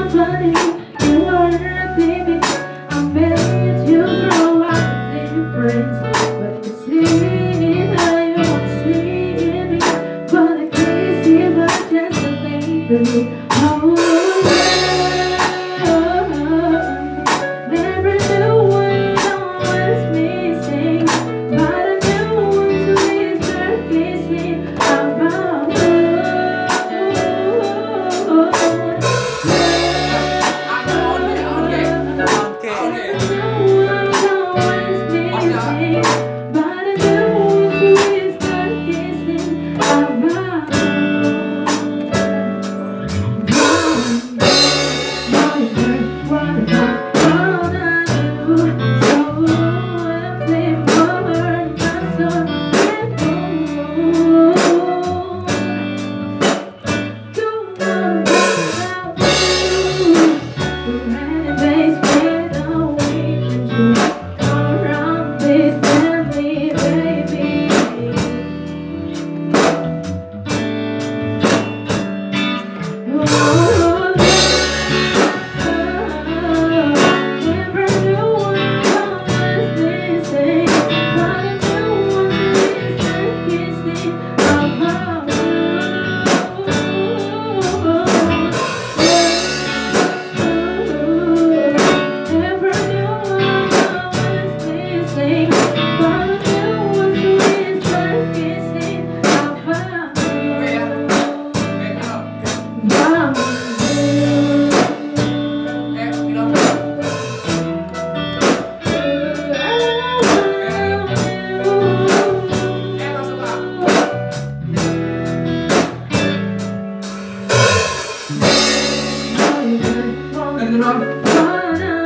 funny, you are baby. I made you grow up different, but you see how you won't see me. But I can't see but just a baby. Oh, never knew what I was missing, but I knew once we start kissing about Dari